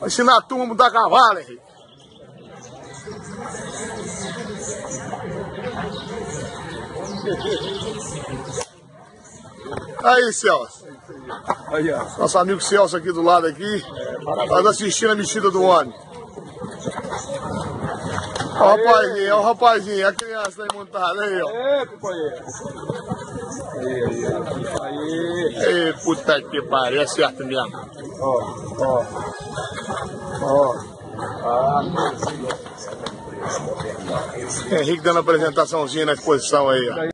Vai ensinar a turma a montar cavalo, Henrique. Aí, Celso. Aí, ó. Nosso amigo Celso aqui do lado aqui. Tá assistindo a mexida do homem. Ó o rapazinho, a criança aí montada aí, ó. É, companheiro. Aí. Ei, puta que pariu, é certo mesmo. Ó. Henrique dando a apresentaçãozinha na exposição aí, ó.